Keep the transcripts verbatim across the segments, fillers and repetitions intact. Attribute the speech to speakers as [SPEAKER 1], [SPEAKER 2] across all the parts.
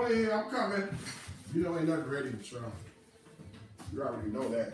[SPEAKER 1] on in here. I'm coming. You know ain't nothing ready, Sean. You already know that.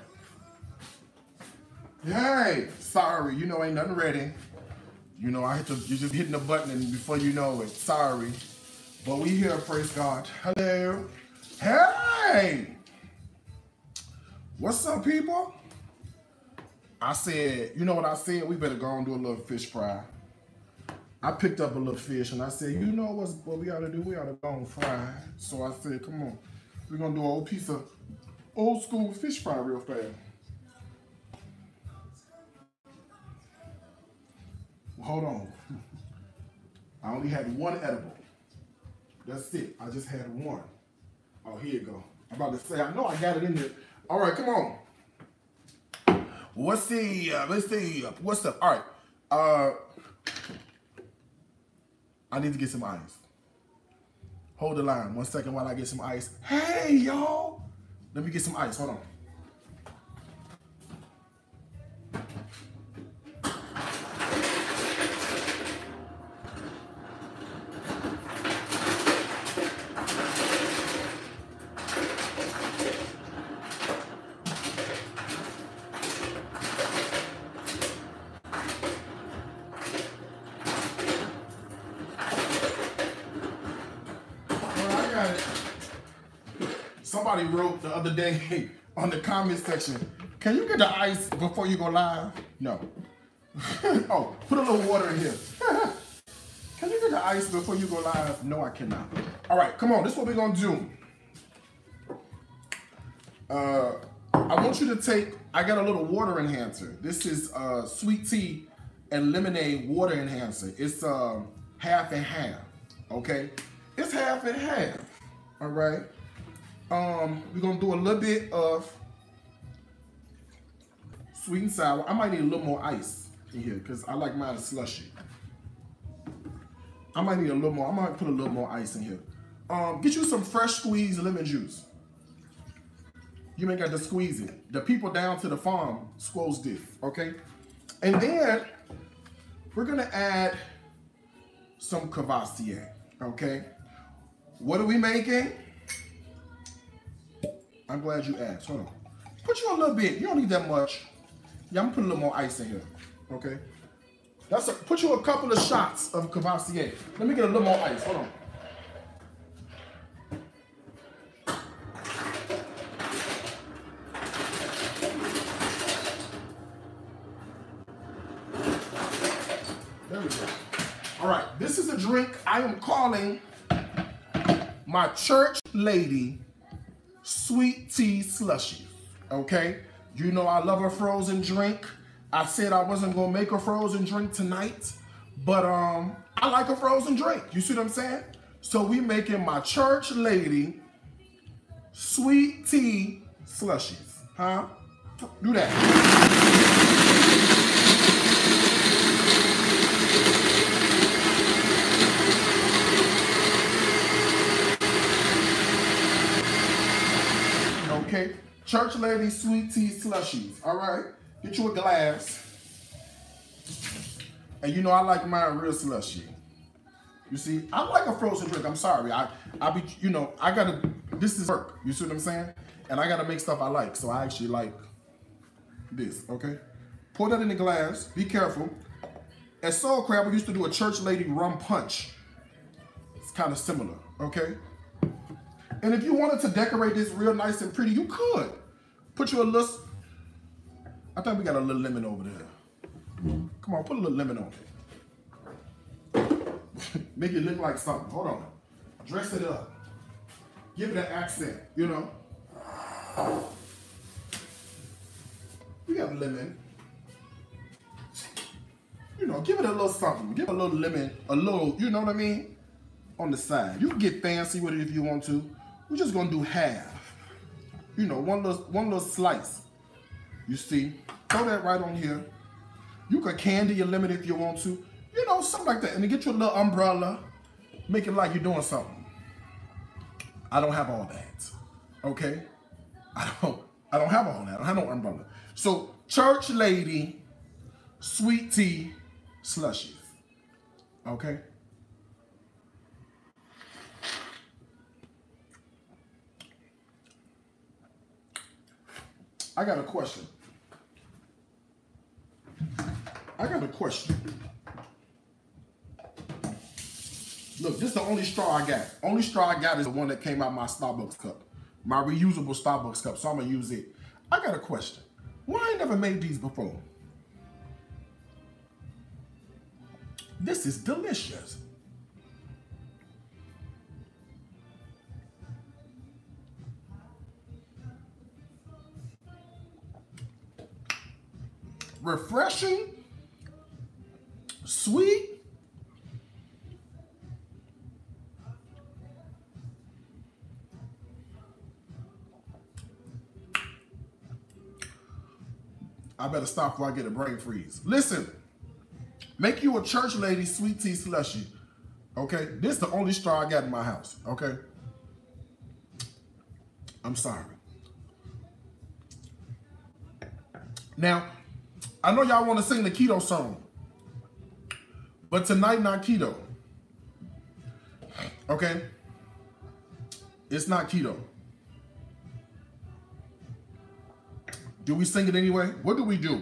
[SPEAKER 1] Hey, sorry. You know ain't nothing ready. You know, I hit the, you're just hitting the button and before you know it, sorry. But we here, praise God. Hello. Hey! What's up, people? I said, you know what I said? We better go and do a little fish fry. I picked up a little fish and I said, you know what's, what we ought to do? We ought to go and fry. So I said, come on. We're going to do an old piece of old school fish fry real fast. Well, hold on. I only had one edible. That's it. I just had one. Oh, here you go. I'm about to say, I know I got it in there. All right, come on. What's the, uh, let's see, uh, what's up? All right. Uh, I need to get some ice. Hold the line one second while I get some ice. Hey, y'all. Let me get some ice. Hold on. Somebody wrote the other day on the comment section, can you get the ice before you go live? No. Oh, put a little water in here. Can you get the ice before you go live? No, I cannot. All right, come on. This is what we're going to do. Uh, I want you to take, I got a little water enhancer. This is uh, sweet tea and lemonade water enhancer. It's uh, half and half, okay? It's half and half, all right? Um, we're gonna do a little bit of sweet and sour. I might need a little more ice in here because I like mine slushy. I might need a little more. I might put a little more ice in here. Um, get you some fresh squeezed lemon juice. You ain't got to squeeze it. The people down to the farm squoze this, okay? And then we're gonna add some Cavassier, okay? What are we making? I'm glad you asked. Hold on. Put you a little bit. You don't need that much. Yeah, I'm gonna put a little more ice in here. Okay. That's a, put you a couple of shots of Cavassier. Let me get a little more ice. Hold on. There we go. All right. This is a drink I am calling my church lady sweet tea slushy, okay? You know I love a frozen drink. I said I wasn't gonna make a frozen drink tonight, but um, I like a frozen drink. You see what I'm saying? So we making my church lady sweet tea slushies, huh? Do that. Okay, church lady sweet tea slushies. All right, get you a glass. And you know I like mine real slushy. You see, I like a frozen drink. I'm sorry. I, I be, you know, I gotta. This is work. You see what I'm saying? And I gotta make stuff I like. So I actually like this. Okay, pour that in the glass. Be careful. At Soul Crab, we used to do a church lady rum punch. It's kind of similar. Okay. And if you wanted to decorate this real nice and pretty, you could. Put you a little, I think we got a little lemon over there. Come on, put a little lemon on it. Make it look like something. Hold on. Dress it up. Give it an accent, you know. We have lemon. You know, give it a little something. Give it a little lemon, a little, you know what I mean? On the side. You can get fancy with it if you want to. We're just gonna do half. You know, one little one little slice. You see? Throw that right on here. You could candy your lemon if you want to. You know, something like that. And then get you a little umbrella. Make it like you're doing something. I don't have all that. Okay? I don't I don't have all that. I don't have no umbrella. So church lady sweet tea slushies. Okay? I got a question. I got a question. Look, this is the only straw I got. Only straw I got is the one that came out my Starbucks cup. My reusable Starbucks cup, so I'm gonna use it. I got a question. Why I ain't never made these before? This is delicious. Refreshing, sweet. I better stop before I get a brain freeze. Listen, make you a church lady sweet tea slushy. Okay, this is the only straw I got in my house. Okay, I'm sorry. Now, I know y'all want to sing the keto song, but tonight not keto. Okay, it's not keto. Do we sing it anyway? What do we do?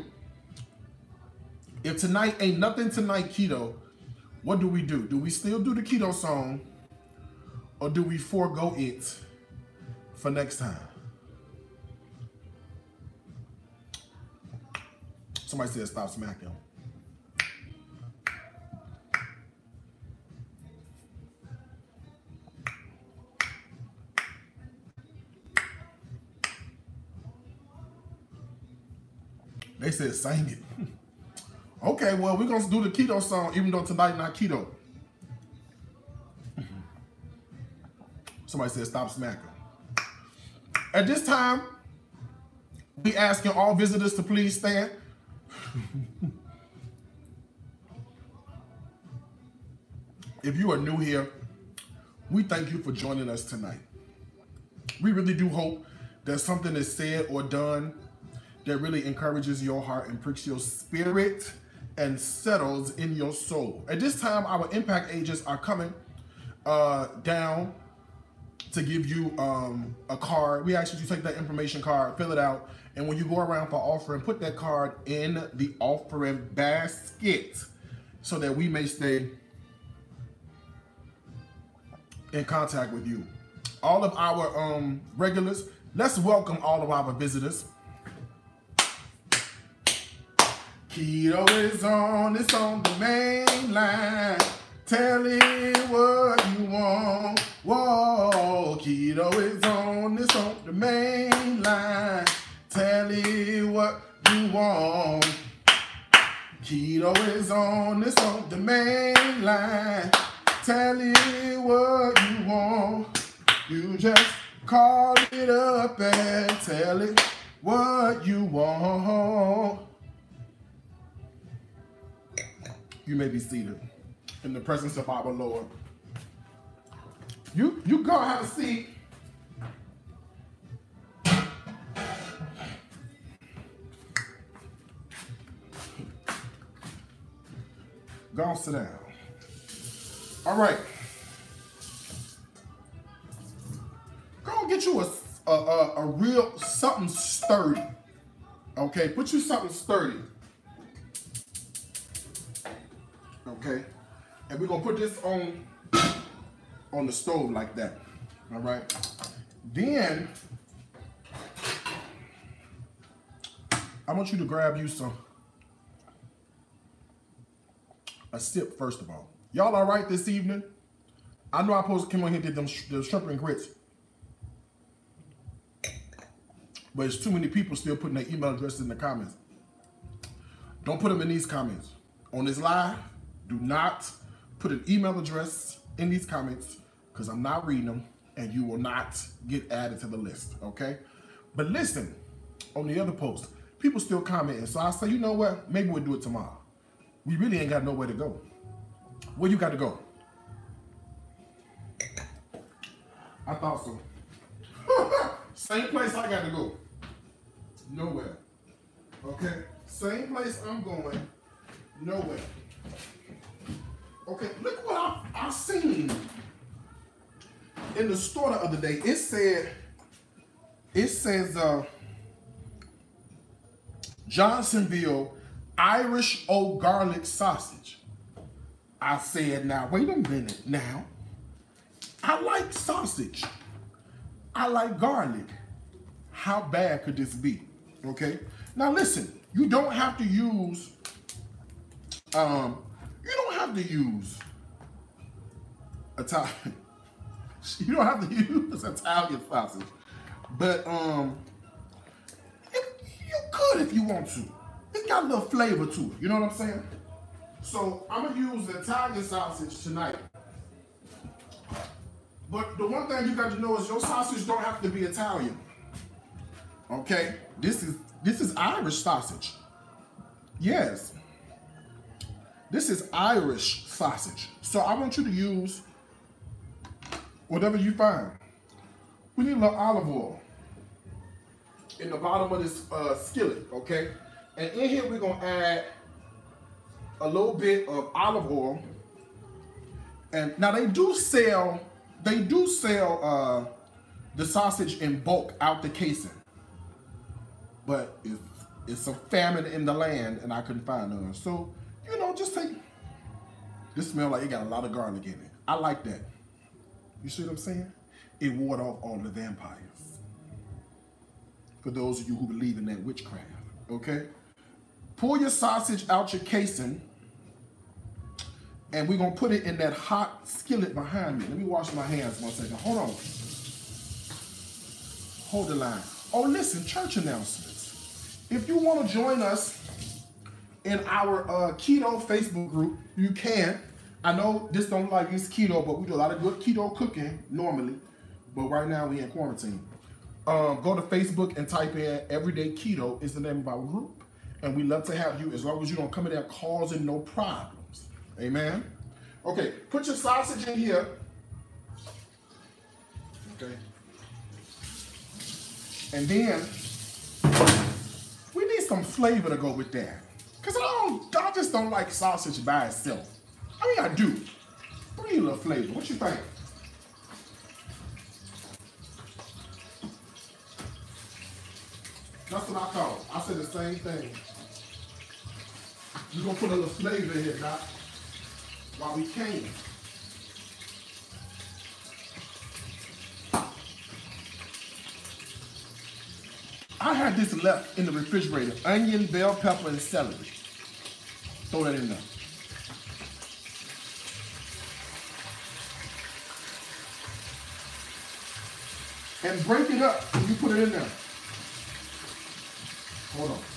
[SPEAKER 1] If tonight ain't nothing tonight keto, what do we do? Do we still do the keto song, or do we forego it for next time? Somebody said stop smacking. They said sing it. Okay, well, we're gonna do the keto song even though tonight not keto. Somebody said stop smacking. At this time, we asking all visitors to please stand. If you are new here, we thank you for joining us tonight. We really do hope that something is said or done that really encourages your heart and pricks your spirit and settles in your soul. At this time, our impact agents are coming uh, down to give you um, a card. We ask you to take that information card, fill it out, and when you go around for offering, put that card in the offering basket so that we may stay in contact with you. All of our um, regulars, let's welcome all of our visitors. Keto is on, it's on the main line. Tell it what you want. Whoa, keto is on, it's on the main line. Tell it what you want. Keto is on, it's on the main line. Tell it what you want. You just call it up and tell it what you want. You may be seated in the presence of our Lord. You, you go have a seat. Go on, sit down. All right. Go on, get you a, a, a, a real something sturdy. Okay, put you something sturdy. Okay, and we're gonna put this on on the stove like that. All right. Then I want you to grab you some a sip first of all. Y'all all right this evening? I know I'm supposed to come on here and did them sh the shrimp and grits, but it's too many people still putting their email addresses in the comments. Don't put them in these comments on this live. Do not put an email address in these comments because I'm not reading them and you will not get added to the list, okay? But listen, on the other post, people still commenting. So I say, you know what? Maybe we'll do it tomorrow. We really ain't got nowhere to go. Where you got to go? I thought so. Same place I got to go. Nowhere. Okay? Same place I'm going. Nowhere. Okay, look what I, I seen in the store the other day. It said, it says, uh, Johnsonville Irish oak garlic sausage. I said, now, wait a minute now. I like sausage. I like garlic. How bad could this be? Okay. Now listen, you don't have to use, um, you don't have to use Italian. You don't have to use Italian sausage, but um, it, you could if you want to. It's got a little flavor to it. You know what I'm saying? So I'm gonna use the Italian sausage tonight. But the one thing you got to know is your sausage don't have to be Italian. Okay? This is this is Irish sausage. Yes. This is Irish sausage. So I want you to use whatever you find. We need a little olive oil in the bottom of this uh, skillet, okay? And in here we're gonna add a little bit of olive oil. And now they do sell, they do sell uh, the sausage in bulk out the casing, but it's, it's a famine in the land and I couldn't find none. So, you know, just take, this smells like it got a lot of garlic in it. I like that. You see what I'm saying? It ward off all the vampires. For those of you who believe in that witchcraft, okay? Pull your sausage out your casing, and we're gonna put it in that hot skillet behind me. Let me wash my hands one second. Hold on. Hold the line. Oh, listen, church announcements. If you want to join us in our uh, keto Facebook group, you can. I know this don't like this keto, but we do a lot of good keto cooking normally. But right now we in quarantine. Um, go to Facebook and type in Everyday Keto is the name of our group. And we love to have you as long as you don't come in there causing no problems. Amen? Okay, put your sausage in here. Okay. And then we need some flavor to go with that. Because I don't, I just don't like sausage by itself. I mean, I do. We need a little flavor. What you think? That's what I thought. I said the same thing. We're going to put a little flavor in here, Doc, while we can. I had this left in the refrigerator. Onion, bell pepper, and celery. Throw that in there. And break it up when you put it in there. Hold on.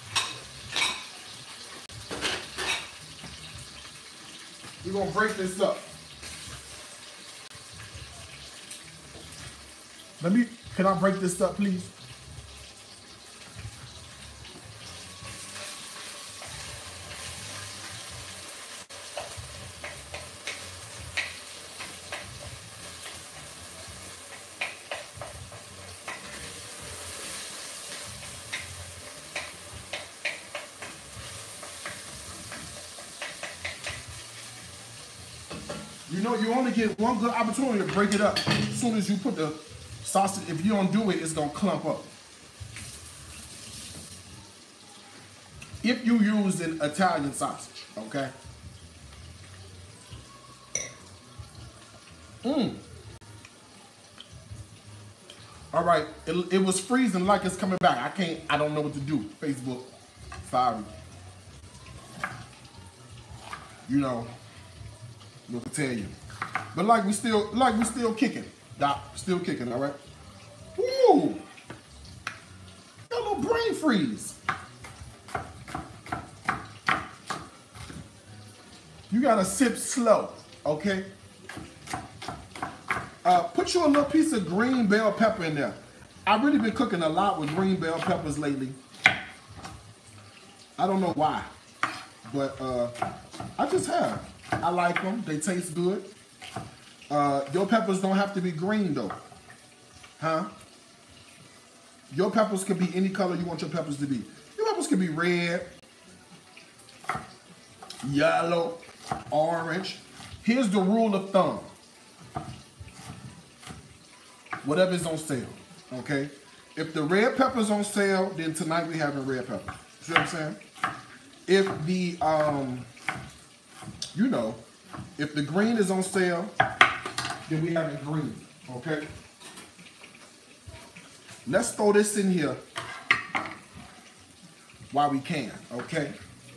[SPEAKER 1] We're going to break this up. Let me, can I break this up, please? You know, you only get one good opportunity to break it up. As soon as you put the sausage, if you don't do it, it's gonna clump up. If you use an Italian sausage, okay? Mmm. All right, it, it was freezing like it's coming back. I can't, I don't know what to do. Facebook, sorry. You know, what to tell you. But like we still, like we still kicking. Doc, still kicking, all right? Woo! Got a little brain freeze. You gotta sip slow, okay? Uh, put you a little piece of green bell pepper in there. I've really been cooking a lot with green bell peppers lately. I don't know why, but uh, I just have. I like them. They taste good. Uh, your peppers don't have to be green though, huh? Your peppers can be any color you want your peppers to be. Your peppers can be red, yellow, orange. Here's the rule of thumb. Whatever's on sale, okay? If the red pepper's on sale, then tonight we having red pepper. See see what I'm saying? If the, um, you know, if the green is on sale, then we have it green, okay? Let's throw this in here while we can, okay?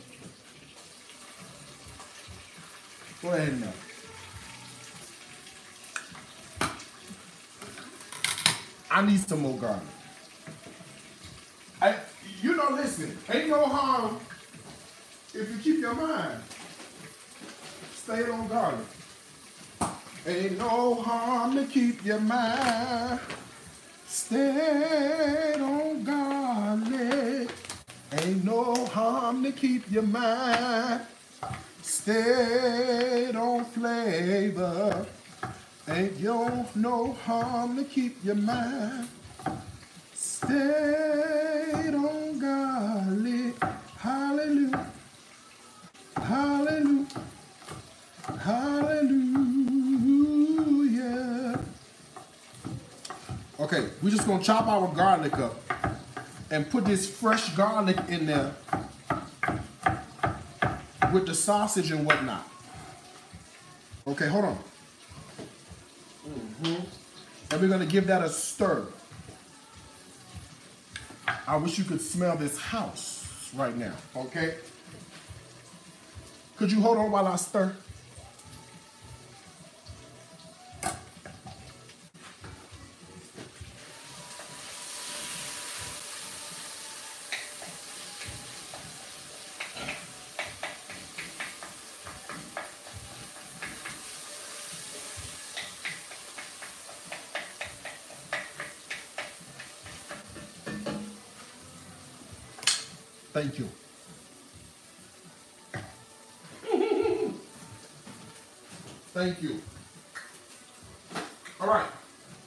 [SPEAKER 1] Go ahead and know. I need some more garlic. I, you know, listen, ain't no harm if you keep your mind stayed on garlic. Ain't no harm to keep your mind stayed on garlic. Ain't no harm to keep your mind stayed on flavor. Ain't yo no harm to keep your mind stayed on garlic. Hallelujah. Hallelujah. Hallelujah. Okay, we're just gonna chop our garlic up and put this fresh garlic in there with the sausage and whatnot. Okay, hold on. Mm-hmm. And we're gonna give that a stir. I wish you could smell this house right now, okay? Could you hold on while I stir? Thank you. Thank you. All right.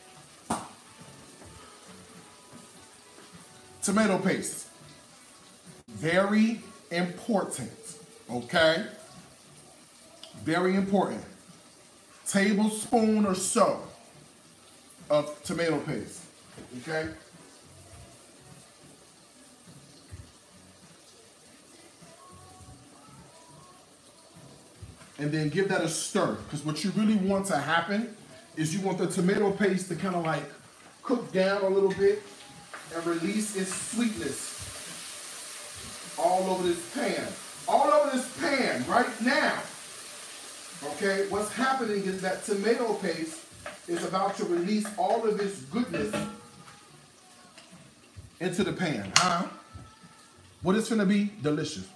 [SPEAKER 1] Tomato paste. Very important, okay? Very important. Tablespoon or so of tomato paste, okay? And then give that a stir, because what you really want to happen is you want the tomato paste to kind of like cook down a little bit and release its sweetness all over this pan. All over this pan right now. Okay, what's happening is that tomato paste is about to release all of its goodness into the pan. Huh? What it's gonna be? Delicious.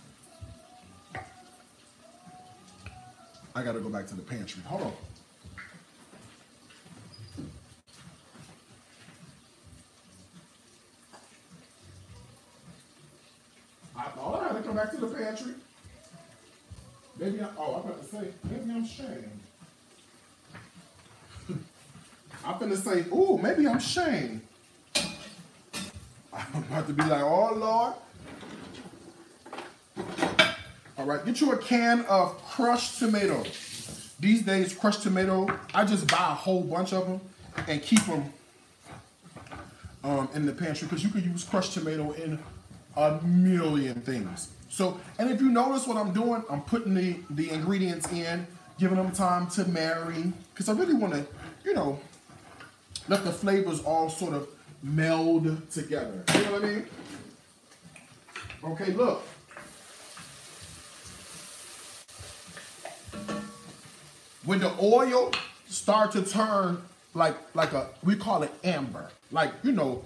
[SPEAKER 1] I gotta go back to the pantry. Hold on. I thought I had to come back to the pantry. Maybe I, oh, I'm about to say, maybe I'm shamed. I'm gonna say, ooh, maybe I'm shamed. I'm about to be like, oh, Lord. All right, get you a can of crushed tomato. These days, crushed tomato, I just buy a whole bunch of them and keep them um, in the pantry because you could use crushed tomato in a million things. So, and if you notice what I'm doing, I'm putting the, the ingredients in, giving them time to marry because I really want to, you know, let the flavors all sort of meld together. You know what I mean? Okay, look. When the oil start to turn like like a, we call it amber, like, you know,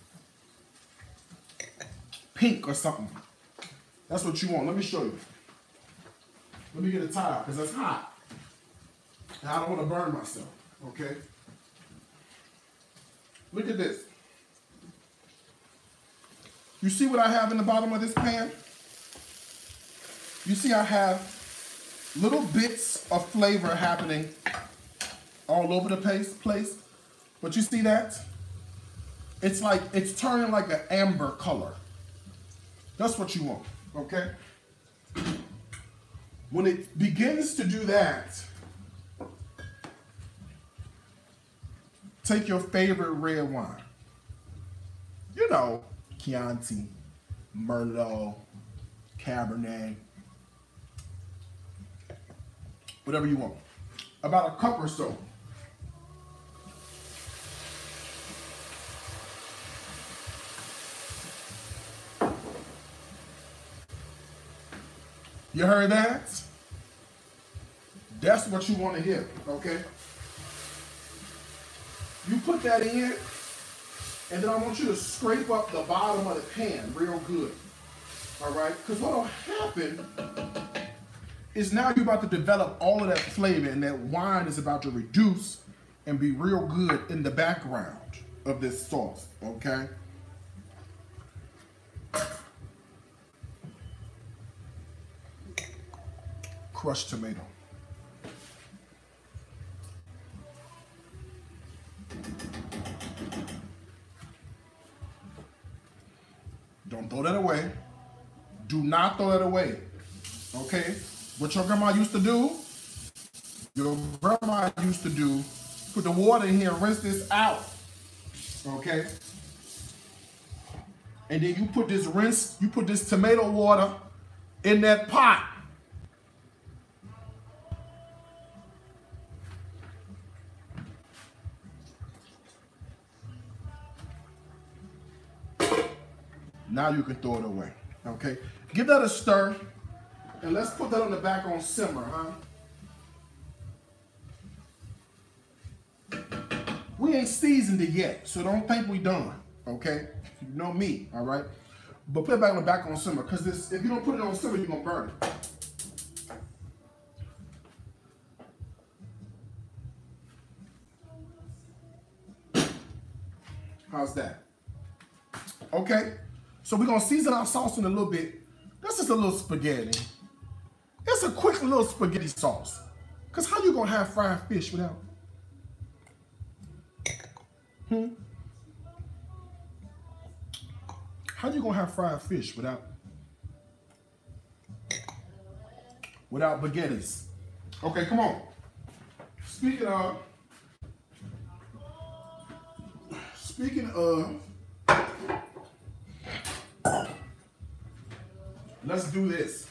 [SPEAKER 1] pink or something. That's what you want. Let me show you. Let me get a towel because it's hot. And I don't want to burn myself, okay? Look at this. You see what I have in the bottom of this pan? You see I have little bits of flavor happening all over the place, place. But you see that? It's like, it's turning like an amber color. That's what you want, okay? When it begins to do that, take your favorite red wine. You know, Chianti, Merlot, Cabernet, whatever you want. About a cup or so. You heard that? That's what you want to hear, okay? You put that in, and then I want you to scrape up the bottom of the pan real good, all right? Because what will happen is now you're about to develop all of that flavor, and that wine is about to reduce and be real good in the background of this sauce, okay? Crushed tomato. Don't throw that away. Do not throw that away. Okay? What your grandma used to do, your grandma used to do, put the water in here and rinse this out. Okay? And then you put this rinse, you put this tomato water in that pot. Now you can throw it away, okay? Give that a stir, and let's put that on the back on simmer, huh? We ain't seasoned it yet, so don't think we done, okay? You know me, all right? But put it back on the back on simmer, because this, if you don't put it on simmer, you're gonna burn it. How's that? Okay? So we're gonna season our sauce in a little bit. This is a little spaghetti. It's a quick little spaghetti sauce. Cause how you gonna have fried fish without? Hmm? How you gonna have fried fish without? Without baguettes? Okay, come on. Speaking of, speaking of, let's do this.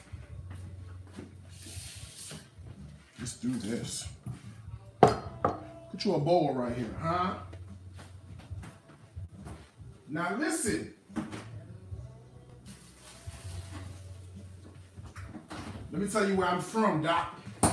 [SPEAKER 1] Let's do this. Put you a bowl right here, huh? Now listen. Let me tell you where I'm from, Doc.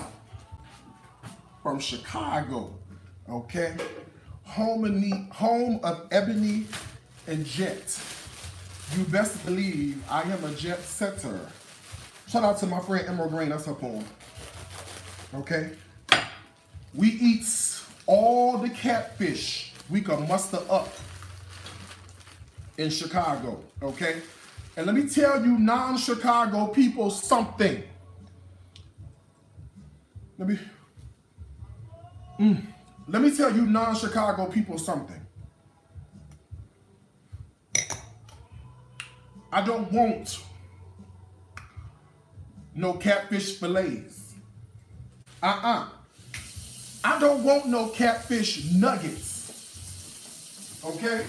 [SPEAKER 1] From Chicago, okay? Home, and home of Ebony and Jet. You best believe I am a jet setter. Shout out to my friend Emerald Green, that's her poem. Okay? We eat all the catfish we can muster up in Chicago, okay? And let me tell you non-Chicago people something. Let me, mm, let me tell you non-Chicago people something. I don't want no catfish fillets. Uh-uh. I don't want no catfish nuggets. Okay?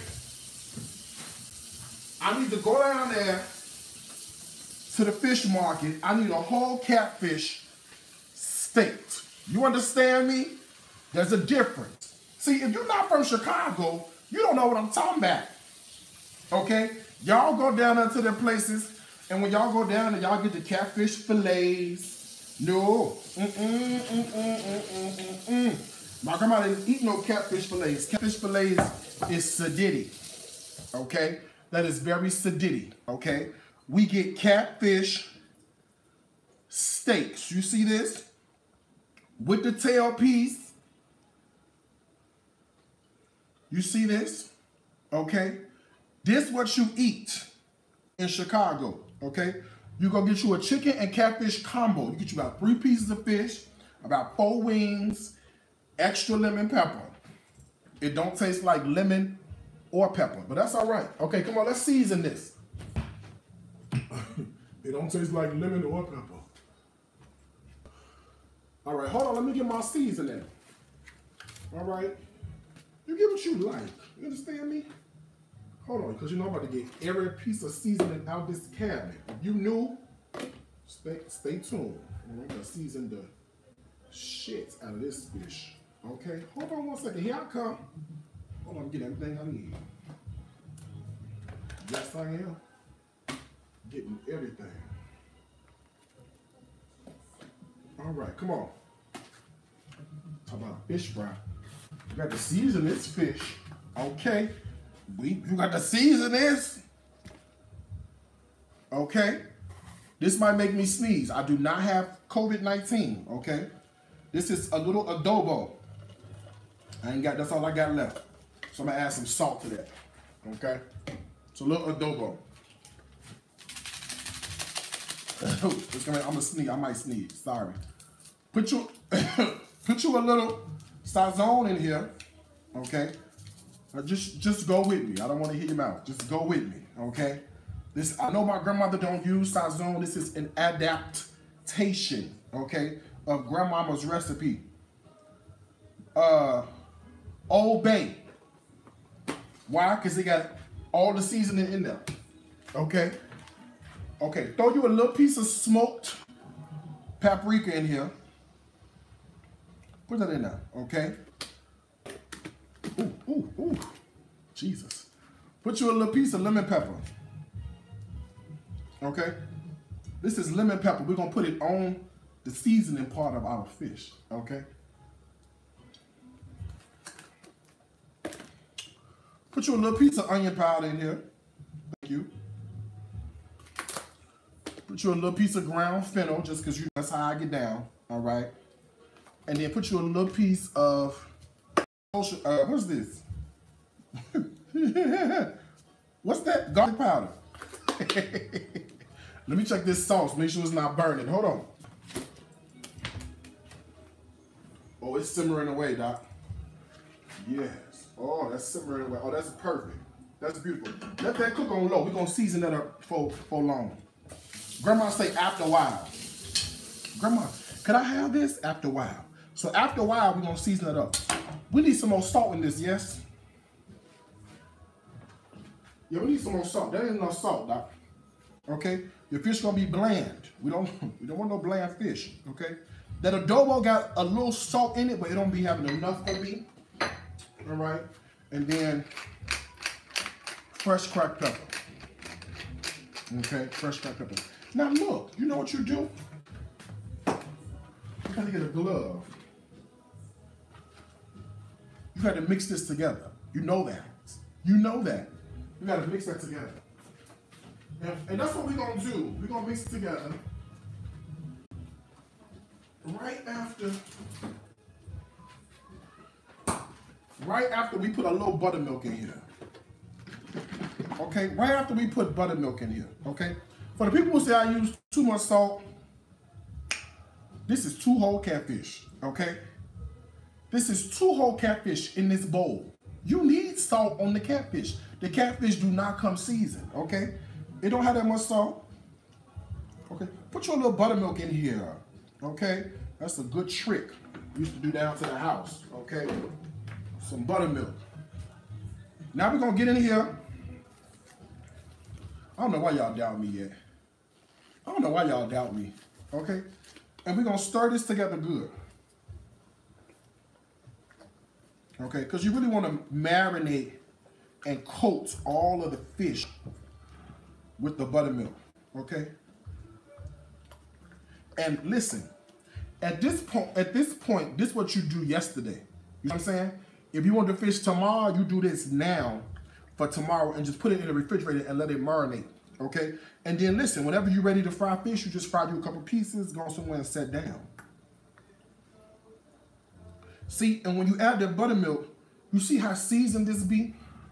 [SPEAKER 1] I need to go down there to the fish market. I need a whole catfish steaked. You understand me? There's a difference. See, if you're not from Chicago, you don't know what I'm talking about. Okay? Y'all go down there to their places, and when y'all go down there, y'all get the catfish fillets. No. Mm-mm, mm-mm, mm-mm, mm-mm. My grandma didn't eat no catfish fillets. Catfish fillets is sedity. Okay? That is very sedity. Okay? We get catfish steaks. You see this? With the tail piece. You see this? Okay? This what you eat in Chicago, okay? You go get you a chicken and catfish combo. You get you about three pieces of fish, about four wings, extra lemon pepper. It don't taste like lemon or pepper, but that's all right. Okay, come on, let's season this. It don't taste like lemon or pepper. All right, hold on, let me get my seasoning. All right, you get what you like. You understand me? Hold on, because you know I'm about to get every piece of seasoning out this cabinet. If you new, stay, stay tuned. I'm going to season the shit out of this fish. Okay, hold on one second. Here I come. Hold on, get everything I need. Yes, I am. Getting everything. All right, come on. Talk about fish fry. You got to season this fish. Okay. We, you got to season this. Okay. This might make me sneeze. I do not have COVID nineteen. Okay. This is a little adobo. I ain't got, that's all I got left. So I'm going to add some salt to that. Okay. It's a little adobo. It's gonna, I'm going to sneeze. I might sneeze. Sorry. Put you, put you a little sazon in here. Okay. Now just, just go with me. I don't want to hear your mouth. Just go with me. Okay. This, I know my grandmother don't use sazon. This is an adaptation. Okay. Of grandmama's recipe. Uh, Old Bay. Why? Because they got all the seasoning in there. Okay. Okay. Throw you a little piece of smoked paprika in here. Put that in there. Okay. Ooh, ooh, ooh. Jesus. Put you a little piece of lemon pepper. Okay. This is lemon pepper. We're going to put it on the seasoning part of our fish. Okay. Put you a little piece of onion powder in here. Thank you. Put you a little piece of ground fennel, just because you that's how I get down. All right. And then put you a little piece of, uh, what's this? What's that? Garlic powder. Let me check this sauce. Make sure it's not burning. Hold on. Oh, it's simmering away, Doc. Yes. Oh, that's simmering away. Oh, that's perfect. That's beautiful. Let that cook on low. We're going to season that up for, for long. Grandma say after a while. Grandma, could I have this? After a while. So after a while, we're going to season it up. We need some more salt in this, yes? Yeah, we need some more salt. There ain't no salt, Doc. Okay? Your fish gonna be bland. We don't we don't want no bland fish. Okay? That adobo got a little salt in it, but it don't be having enough for me. Alright? And then fresh cracked pepper. Okay, fresh cracked pepper. Now look, you know what you do? You gotta get a glove. You gotta mix this together. You know that. You know that. You gotta mix that together. And, and that's what we're gonna do. We're gonna mix it together. Right after, right after we put a little buttermilk in here. Okay, right after we put buttermilk in here. Okay, for the people who say I use too much salt, this is two whole catfish. Okay, this is two whole catfish in this bowl. You need salt on the catfish. The catfish do not come seasoned. Okay, it don't have that much salt. Okay, put your little buttermilk in here. Okay, that's a good trick. We used to do down to the house. Okay, some buttermilk. Now we're gonna get in here. I don't know why y'all doubt me yet. I don't know why y'all doubt me. Okay, and we're gonna stir this together good. Okay, because you really want to marinate and coat all of the fish with the buttermilk. Okay. And listen, at this point, at this point, this is what you do yesterday. You know what I'm saying? If you want to fish tomorrow, you do this now for tomorrow and just put it in the refrigerator and let it marinate. Okay? And then listen, whenever you're ready to fry fish, you just fry you a couple pieces, go somewhere and set down. See, and when you add the buttermilk, you see how seasoned this be?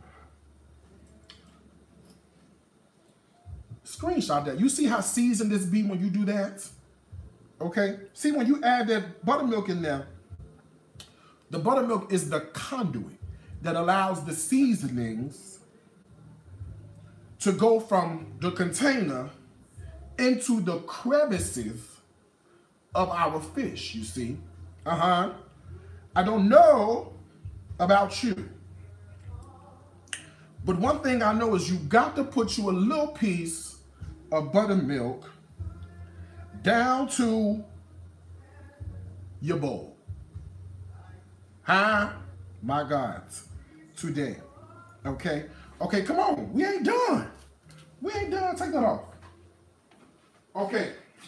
[SPEAKER 1] Screenshot that. You see how seasoned this be when you do that? Okay? See, when you add that buttermilk in there, the buttermilk is the conduit that allows the seasonings to go from the container into the crevices of our fish, you see? Uh-huh. I don't know about you, But one thing I know is you got to put you a little piece of buttermilk down to your bowl. Huh? My God. Today. Okay? Okay, come on. We ain't done. We ain't done. Take that off. Okay.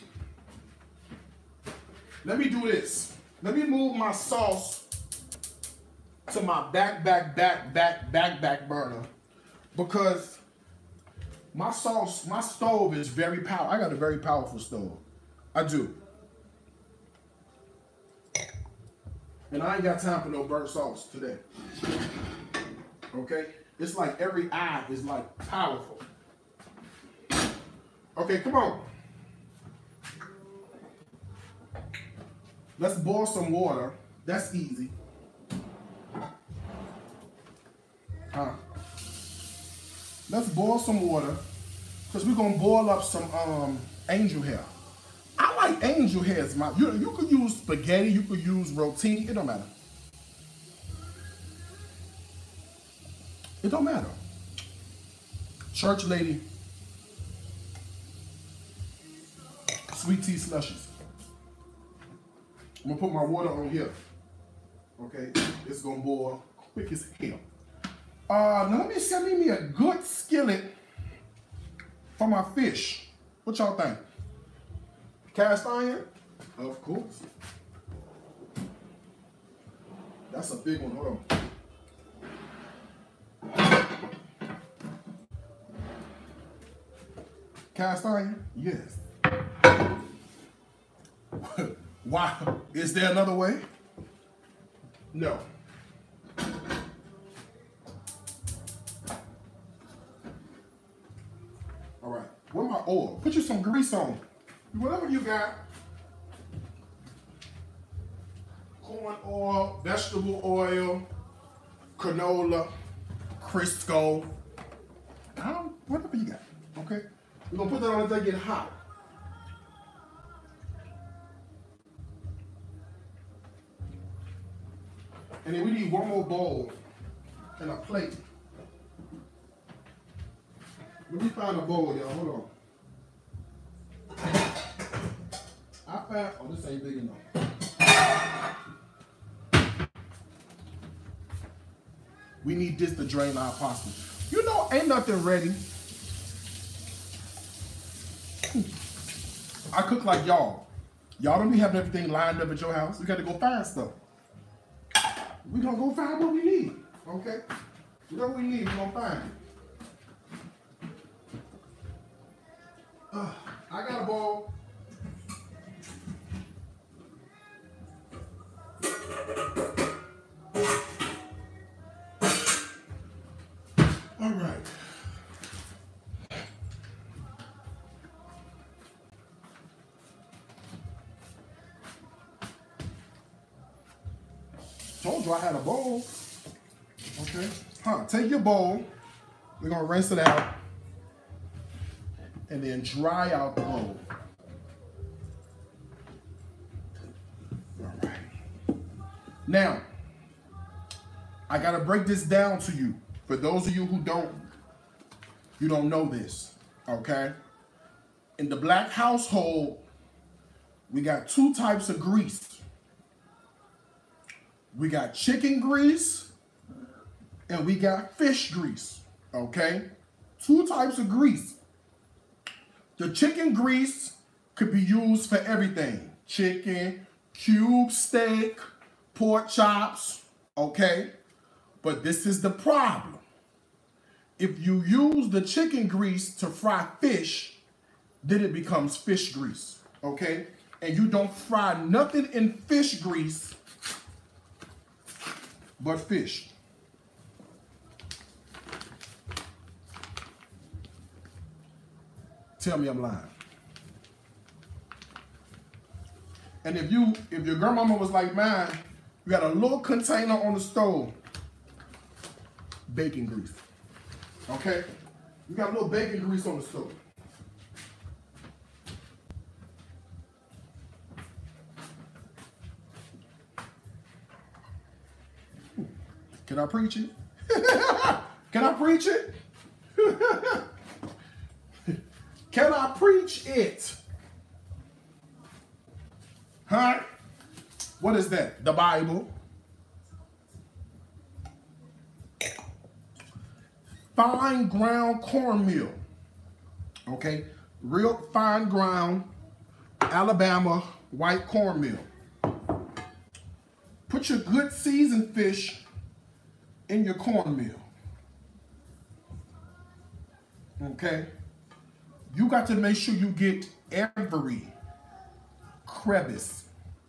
[SPEAKER 1] Let me do this. Let me move my sauce to my back, back, back, back, back, back burner. Because my sauce, my stove is very powerful. I got a very powerful stove. I do. And I ain't got time for no burnt sauce today. Okay? It's like every eye is like powerful. Okay, come on. Let's boil some water. That's easy. Huh? Let's boil some water because we're gonna boil up some um, angel hair. I like angel hairs. My, you, you could use spaghetti, you could use rotini, it don't matter. It don't matter. Church lady, sweet tea slushies. I'm gonna put my water on here. Okay, it's gonna boil quick as hell. Uh, now let me send me a good skillet for my fish. What y'all think? Cast iron? Of course. That's a big one. Hold on. Cast iron? Yes. Wow. Is there another way? No. All right. Where my oil? Put you some grease on. Whatever you got. Corn oil, vegetable oil, canola, Crisco. I don't, whatever you got. Okay? We're going to put that on until they get hot. And then we need one more bowl and a plate. Let me find a bowl, y'all. Hold on. I found, oh, this ain't big enough. We need this to drain our pasta. You know, ain't nothing ready. I cook like y'all. Y'all don't be having everything lined up at your house. We got to go find stuff. We gonna go find what we need, okay? Whatever we need, we gonna find it. Uh, I got a bowl. All right. Told you I had a bowl. Okay. Huh. Take your bowl. We're gonna rinse it out. And then dry out the bowl. All right. Now, I gotta break this down to you. For those of you who don't, you don't know this, okay? In the black household, we got two types of grease. We got chicken grease and we got fish grease, okay? Two types of grease. The chicken grease could be used for everything. Chicken, cube steak, pork chops, okay? But this is the problem. If you use the chicken grease to fry fish, then it becomes fish grease, okay? And you don't fry nothing in fish grease but fish. Tell me I'm lying. And if you, if your grandmama was like mine, you got a little container on the stove, bacon grease. Okay? You got a little bacon grease on the stove. Can I preach it? Can I preach it? Can I preach it? Huh? What is that? The Bible. Fine ground cornmeal. Okay? Real fine ground Alabama white cornmeal. Put your good seasoned fish in your cornmeal. Okay? You got to make sure you get every crevice.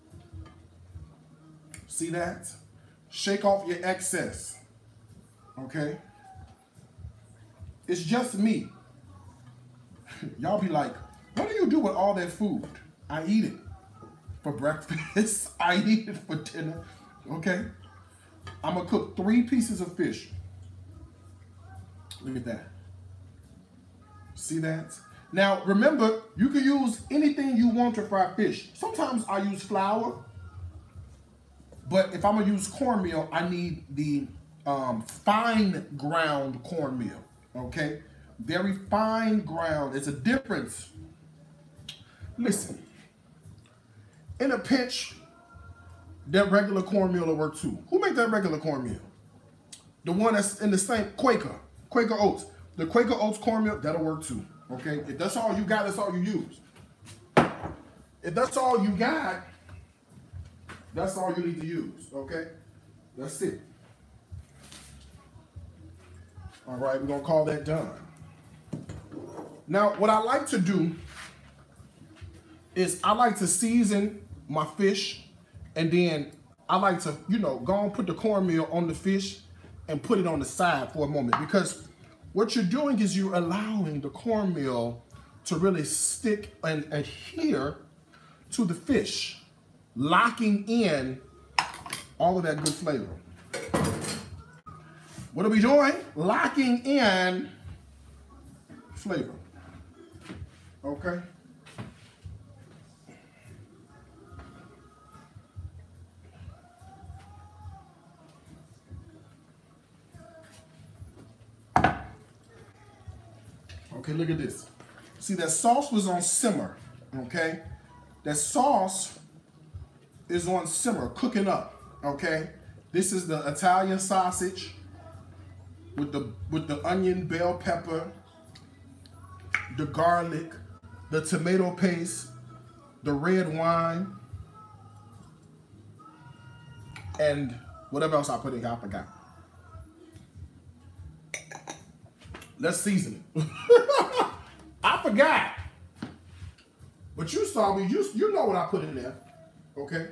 [SPEAKER 1] See that? Shake off your excess. Okay? It's just me. Y'all be like, what do you do with all that food? I eat it for breakfast. I eat it for dinner. Okay? I'm going to cook three pieces of fish. Look at that. See that? Now, remember, you can use anything you want to fry fish. Sometimes I use flour. But if I'm going to use cornmeal, I need the um, fine ground cornmeal. Okay? Very fine ground. It's a difference. Listen. In a pinch, that regular cornmeal will work too. Who make that regular cornmeal? The one that's in the same Quaker. Quaker Oats. The Quaker Oats cornmeal, that'll work too. Okay? If that's all you got, that's all you use. If that's all you got, that's all you need to use. Okay? That's it. All right, we're going to call that done. Now, what I like to do is I like to season my fish, and then I like to, you know, go and put the cornmeal on the fish and put it on the side for a moment, because what you're doing is you're allowing the cornmeal to really stick and adhere to the fish, locking in all of that good flavor. What are we doing? Locking in flavor. Okay? Okay, look at this. See, that sauce was on simmer, okay? That sauce is on simmer, cooking up, okay? This is the Italian sausage with the with the onion, bell pepper, the garlic, the tomato paste, the red wine, and whatever else I put in here, I forgot. Let's season it. I forgot. But you saw me, you, you know what I put in there, okay?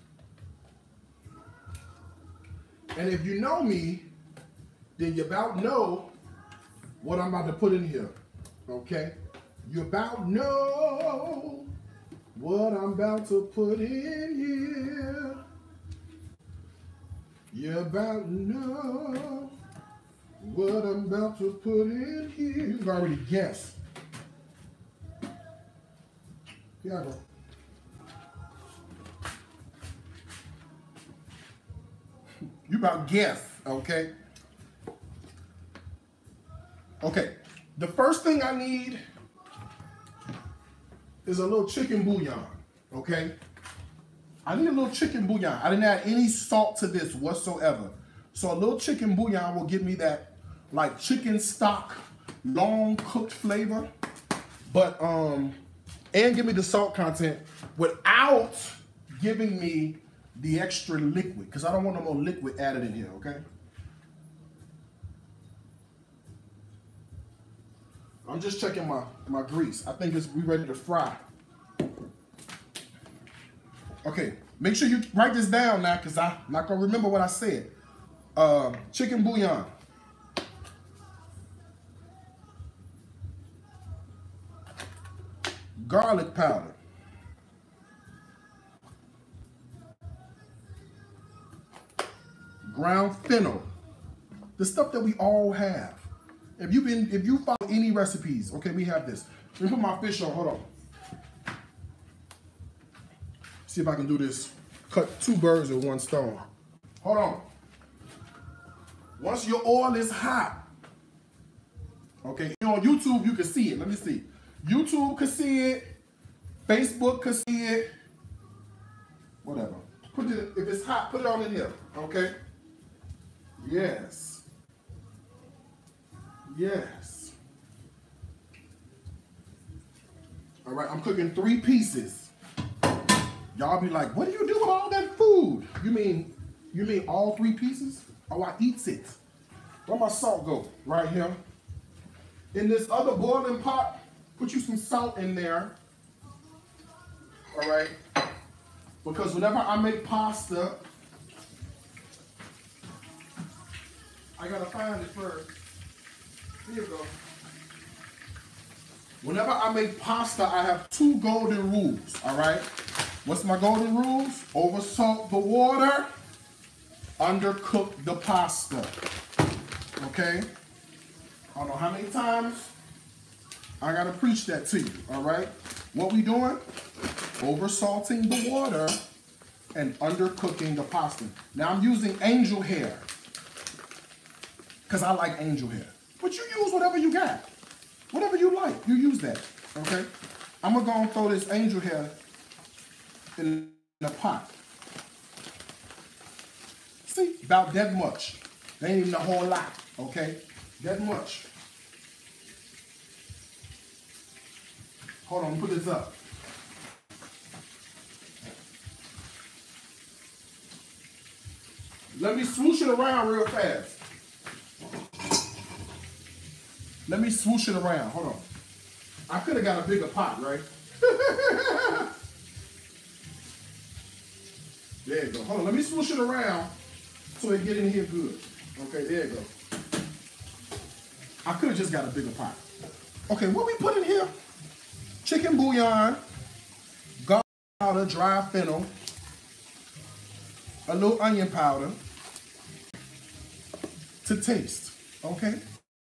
[SPEAKER 1] And if you know me, then you about know what I'm about to put in here, okay? You about know what I'm about to put in here. You about know what I'm about to put in here. You've already guessed. Here I go. You about guess, okay? Okay, the first thing I need is a little chicken bouillon, okay? I need a little chicken bouillon. I didn't add any salt to this whatsoever. So a little chicken bouillon will give me that like chicken stock, long cooked flavor, but um, and give me the salt content without giving me the extra liquid, because I don't want no more liquid added in here, okay? I'm just checking my, my grease. I think it's we ready to fry. Okay, make sure you write this down now, because I'm not going to remember what I said. Uh, chicken bouillon. Garlic powder. Ground fennel. The stuff that we all have. If you've been, if you follow any recipes, okay, we have this. Let me put my fish on, hold on. See if I can do this. Cut two birds with one stone. Hold on. Once your oil is hot, Okay, on YouTube you can see it. Let me see. YouTube can see it. Facebook can see it. Whatever. Put it, if it's hot, put it on in here. Okay. Yes. Yes. All right, I'm cooking three pieces. Y'all be like, what do you do with all that food? You mean, you mean all three pieces? Oh, I eats it. Where my salt go? Right here. In this other boiling pot, put you some salt in there. All right. Because whenever I make pasta, I gotta find it first. Here you go. Whenever I make pasta, I have two golden rules, all right? What's my golden rules? Over salt the water, undercook the pasta, okay? I don't know how many times I gotta preach that to you, all right? What we doing? Over salting the water and undercooking the pasta. Now I'm using angel hair because I like angel hair. But you use whatever you got. Whatever you like, you use that, okay? I'm gonna go and throw this angel hair in a pot. See, about that much. They ain't even a whole lot, okay? That much. Hold on, put this up. Let me swoosh it around real fast. Let me swoosh it around. Hold on. I could have got a bigger pot, right? There you go. Hold on. Let me swoosh it around so it get in here good. Okay, there you go. I could have just got a bigger pot. Okay, what we put in here? Chicken bouillon, garlic powder, dry fennel, a little onion powder to taste. Okay?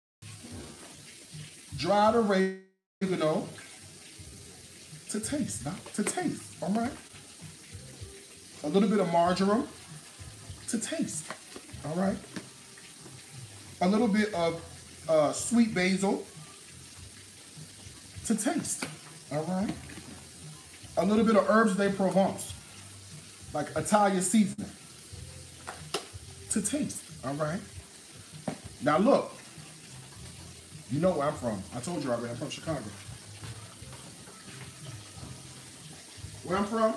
[SPEAKER 1] Dried oregano to taste, to taste, all right? A little bit of marjoram to taste, all right? A little bit of uh, sweet basil to taste, all right? A little bit of herbs de Provence, like Italian seasoning, to taste, all right? Now look. You know where I'm from. I told you already, I'm from Chicago. Where I'm from?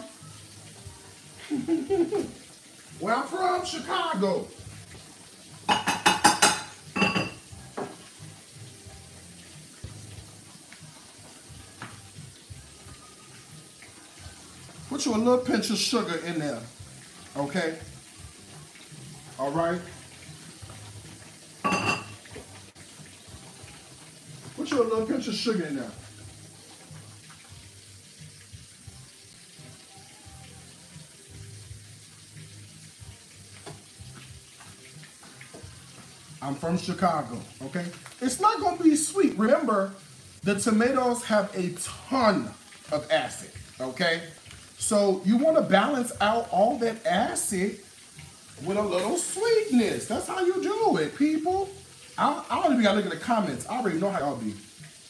[SPEAKER 1] Where I'm from? Chicago. Put you a little pinch of sugar in there, okay? All right? Put you a little pinch of sugar in there. I'm from Chicago, okay? It's not gonna be sweet. Remember, the tomatoes have a ton of acid, okay? So you wanna balance out all that acid with a little sweetness. That's how you do it, people. I, I don't even gotta look at the comments. I already know how y'all be.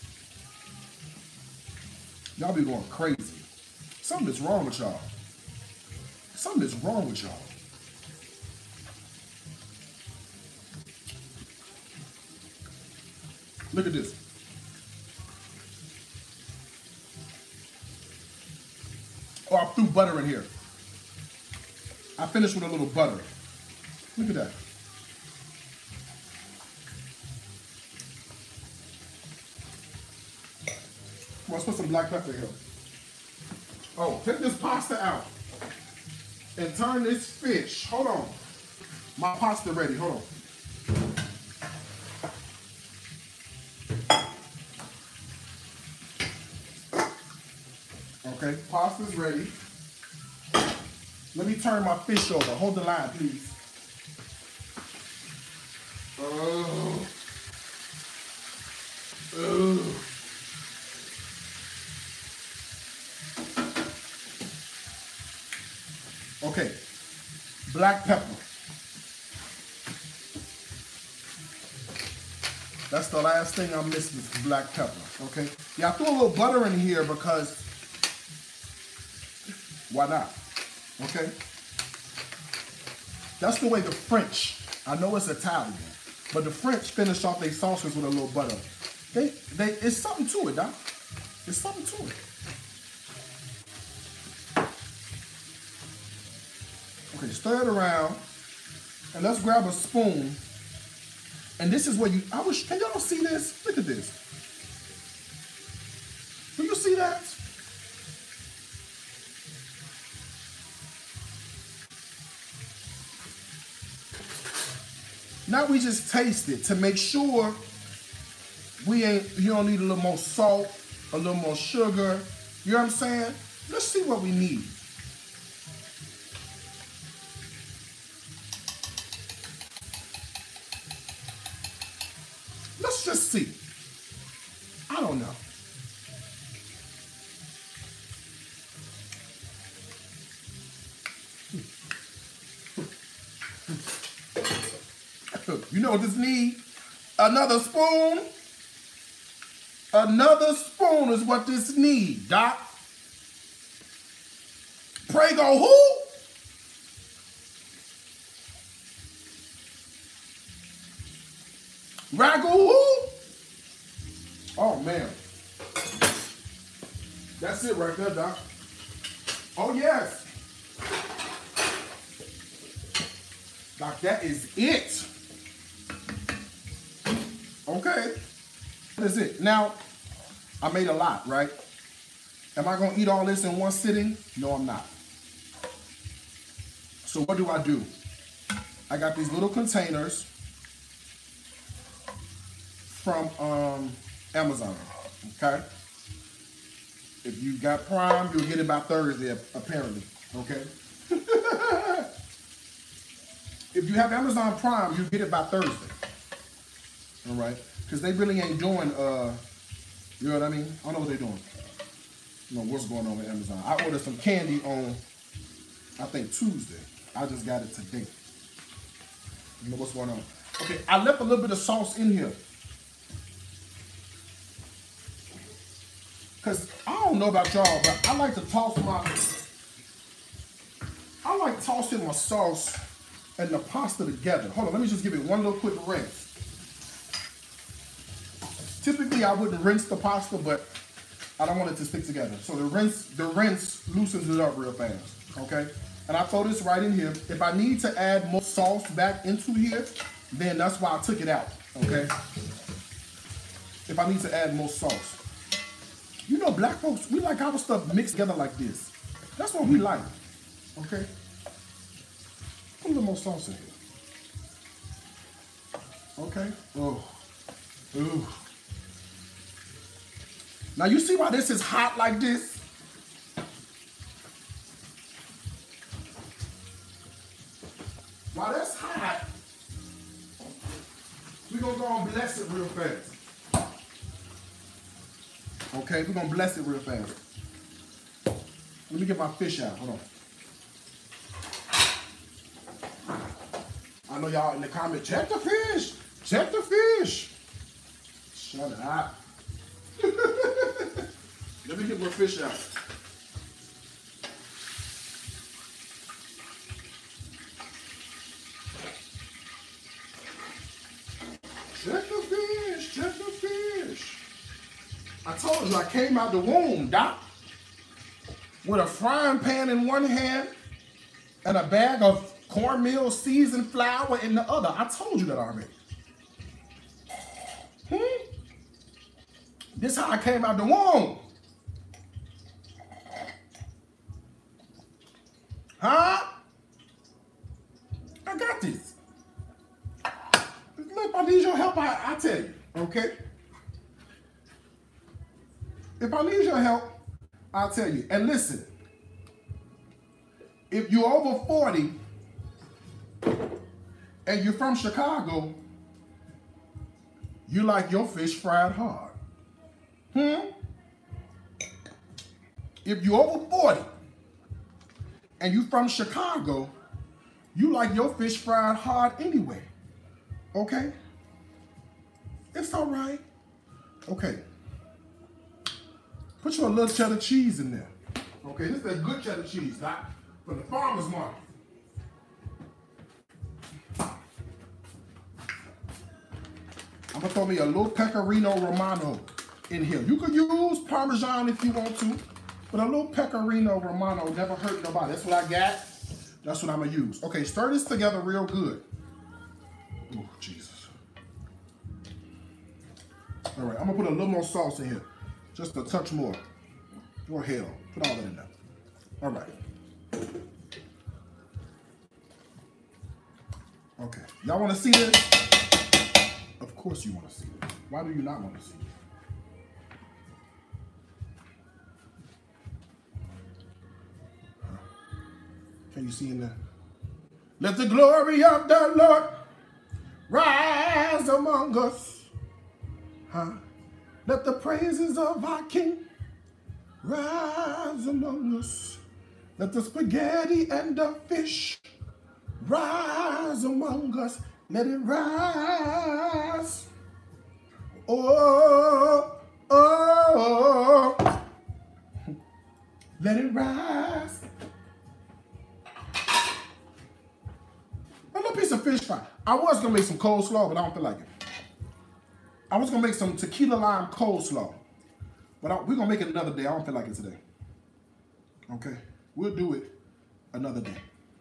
[SPEAKER 1] Y'all be going crazy. Something is wrong with y'all. Something is wrong with y'all. Look at this. Oh, I threw butter in here. I finished with a little butter. Look at that. Let's put some black pepper here. Oh, take this pasta out and turn this fish. Hold on. My pasta ready. Hold on. Okay, pasta's ready. Let me turn my fish over. Hold the line, please. Oh. Oh. Okay, black pepper. That's the last thing I'm missing is black pepper, okay? Yeah, I threw a little butter in here because, why not, okay? That's the way the French, I know it's Italian, but the French finish off their sauces with a little butter. They, they, it's something to it, Doc. It's something to it. Okay, stir it around, and let's grab a spoon. And this is where you, I wish, can y'all see this? Look at this. Do you see that? Now we just taste it to make sure we ain't, you don't need a little more salt, a little more sugar. You know what I'm saying? Let's see what we need. Let's just see. I don't know. You know what this needs? Another spoon. Another spoon is what this needs, Doc. Pray go who? Ragu who? Oh, man. That's it right there, Doc. Oh, yes. Doc, that is it. Okay. That is it. Now, I made a lot, right? Am I going to eat all this in one sitting? No, I'm not. So what do I do? I got these little containers from um, Amazon, okay? If you got Prime, you'll get it by Thursday, apparently, okay? If you have Amazon Prime, you'll get it by Thursday, all right? Because they really ain't doing, uh, you know what I mean? I don't know what they're doing. You know, what's going on with Amazon. I ordered some candy on, I think, Tuesday. I just got it today. You know what's going on. Okay, I left a little bit of sauce in here. Because I don't know about y'all, but I like to toss my, I like tossing my sauce and the pasta together. Hold on, let me just give it one little quick rinse. Typically, I wouldn't rinse the pasta, but I don't want it to stick together. So the rinse, the rinse loosens it up real fast, okay? And I throw this right in here. If I need to add more sauce back into here, then that's why I took it out, okay? If I need to add more sauce. You know, black folks, we like our stuff mixed together like this. That's what we like, okay? Put a little more sauce in here. Okay? Oh, ooh. Now you see why this is hot like this? While that's hot, we're gonna go and bless it real fast. Okay, we're gonna bless it real fast. Let me get my fish out. Hold on. I know y'all in the comments, check the fish, check the fish. Shut up. Let me get my fish out. Check the fish, check the fish. I told you I came out the womb, Doc, with a frying pan in one hand and a bag of cornmeal seasoned flour in the other. I told you that already. Hmm? This is how I came out the womb. Huh? I got this. Look, if I need your help, I, I tell you, okay? If I need your help, I'll tell you. And listen, if you're over forty and you're from Chicago, you like your fish fried hard. Hmm? If you're over forty and you're from Chicago, you like your fish fried hard anyway. Okay? It's It's all right. Okay. Put your little cheddar cheese in there. Okay, this is that good cheddar cheese, Doc, from the farmer's market. I'm gonna throw me a little pecorino romano in here. You could use Parmesan if you want to, but a little pecorino romano never hurt nobody. That's what I got. That's what I'm gonna use. Okay, stir this together real good. Oh, Jesus. All right, I'm gonna put a little more sauce in here. Just a touch more. Go ahead, put all that in there. All right. Okay, y'all wanna see this? Of course you wanna see it. Why do you not wanna see it? Can you see in there? Let the glory of the Lord rise among us. Huh? Let the praises of our King rise among us. Let the spaghetti and the fish rise among us. Let it rise. Oh, oh, oh. Let it rise. A little piece of fish fry. I was gonna make some coleslaw, but I don't feel like it. I was gonna make some tequila lime coleslaw, but I, we're gonna make it another day. I don't feel like it today. Okay, we'll do it another day.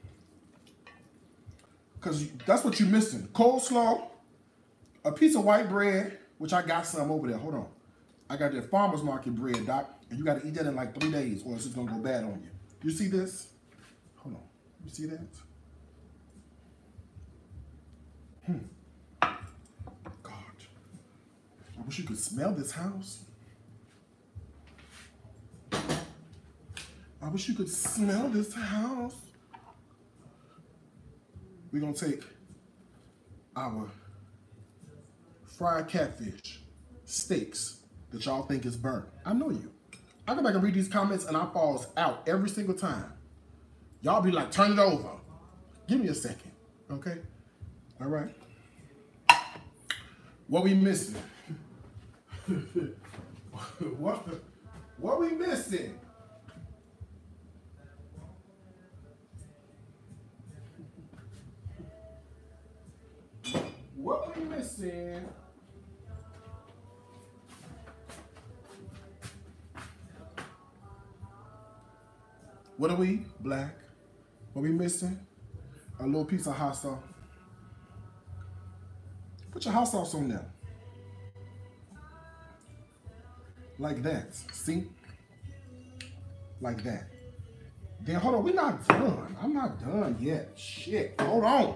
[SPEAKER 1] Cause that's what you're missing. Coleslaw, a piece of white bread, which I got some over there. Hold on. I got that farmer's market bread, Doc, and you gotta eat that in like three days or it's just gonna go bad on you. You see this? Hold on, you see that? Hmm. God, I wish you could smell this house. I wish you could smell this house. We're gonna take our fried catfish steaks that y'all think is burnt. I know you. I go back and read these comments and I falls out every single time. Y'all be like, turn it over. Give me a second, okay? All right. What we missing? what, what we missing? What we missing? What are we? Black. What we missing? A little piece of hot sauce. Put your hot sauce on there. Like that. See? Like that. Then hold on, we're not done. I'm not done yet. Shit. Hold on.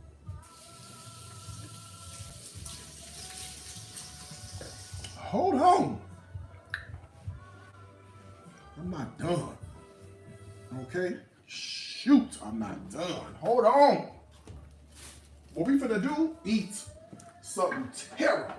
[SPEAKER 1] Hold on. I'm not done. Okay? Shoot, I'm not done. Hold on. What we finna do? Eat something terrible.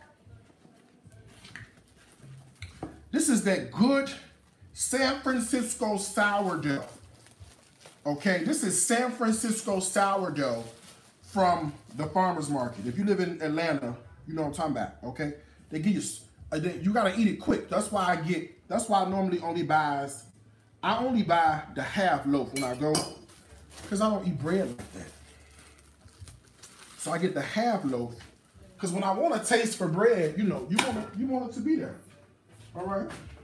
[SPEAKER 1] This is that good San Francisco sourdough. Okay, this is San Francisco sourdough from the farmer's market. If you live in Atlanta, you know what I'm talking about, okay? They give you, uh, they, you gotta eat it quick. That's why I get, that's why I normally only buys, I only buy the half loaf when I go, because I don't eat bread like that. So I get the half loaf, because when I want a taste for bread, you know, you want it, you want it to be there. All right.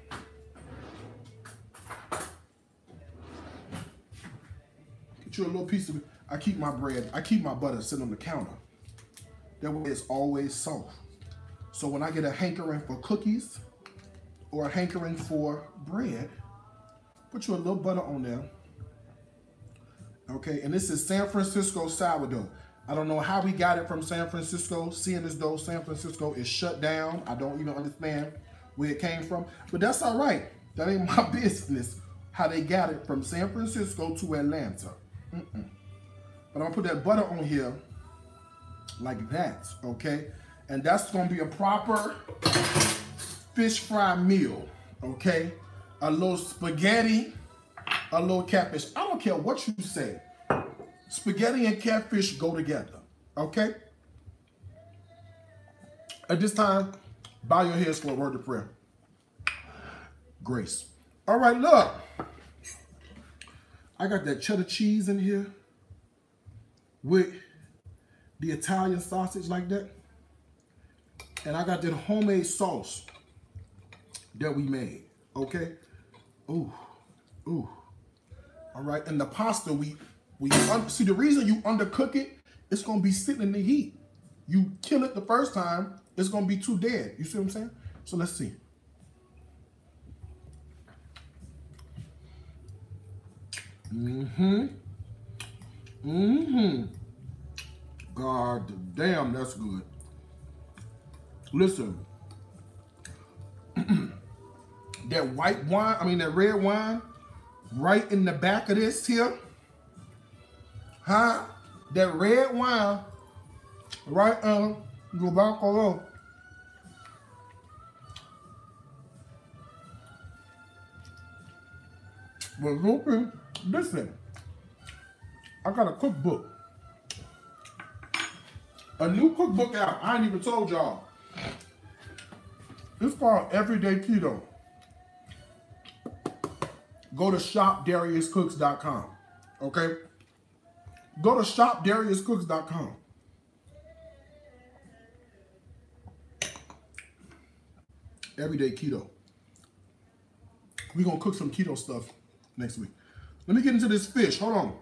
[SPEAKER 1] Get you a little piece of it. I keep my bread, I keep my butter sitting on the counter. That way it's always soft. So when I get a hankering for cookies or a hankering for bread, put you a little butter on there. Okay, and this is San Francisco sourdough. I don't know how we got it from San Francisco, seeing as though San Francisco is shut down. I don't even understand where it came from, but that's all right. That ain't my business how they got it from San Francisco to Atlanta. Mm-mm. But I'm gonna put that butter on here like that, okay? And that's gonna be a proper fish fry meal, okay? A little spaghetti, a little catfish. I don't care what you say. Spaghetti and catfish go together, okay? At this time, bow your heads for a word of prayer. Grace. All right, look. I got that cheddar cheese in here with the Italian sausage like that. And I got that homemade sauce that we made, okay? Ooh, ooh. All right, and the pasta, we, we see the reason you undercook it, it's gonna be sitting in the heat. You kill it the first time, it's gonna be too dead. You see what I'm saying? So let's see. Mm-hmm. Mm-hmm. God damn, that's good. Listen. That white wine, I mean that red wine, right in the back of this here. Huh? That red wine, right uh, go back along. But listen, listen, I got a cookbook. A new cookbook out. I ain't even told y'all. It's called Everyday Keto. Go to shop darius cooks dot com. Okay? Go to shop darius cooks dot com. Everyday Keto. We're going to cook some keto stuff next week. Let me get into this fish. Hold on.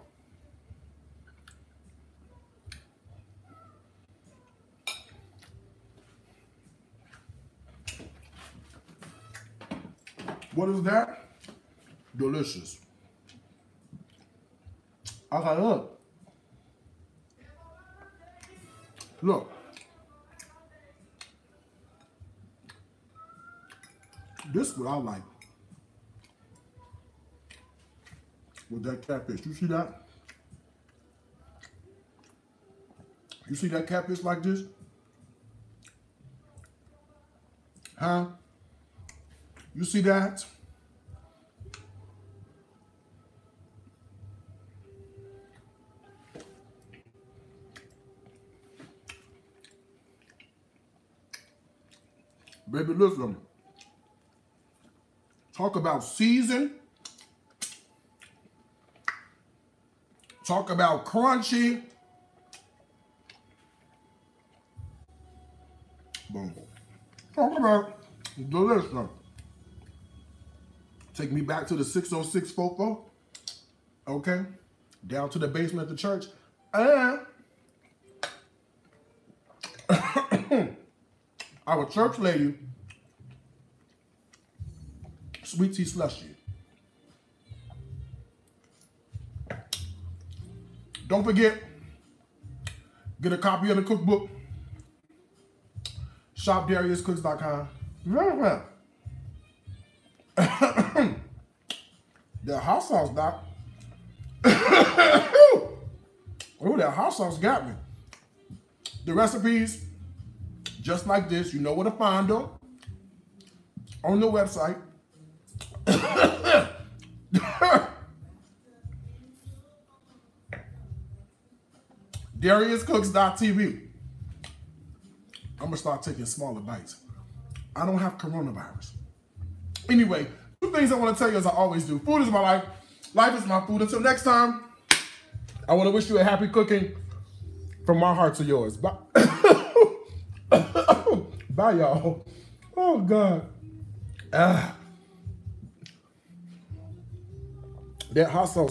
[SPEAKER 1] What is that? Delicious. I got look. Look. This is what I like. With that catfish. You see that? You see that catfish like this? Huh? You see that? Baby, listen. Talk about season. Talk about crunchy. Boom. Talk about delicious. Take me back to the six oh six Fofo. Okay. Down to the basement of the church. And our church lady, sweet tea slushy. Don't forget, get a copy of the cookbook. shop darius cooks dot com. Very well. That hot sauce, Doc. Oh, that hot sauce got me. The recipes, just like this, you know where to find them. On the website. darius cooks dot t v. I'm gonna start taking smaller bites. I don't have coronavirus. Anyway, two things I want to tell you as I always do. Food is my life. Life is my food. Until next time, I want to wish you a happy cooking from my heart to yours. Bye. Bye, y'all. Oh, God. Ah. That hot sauce.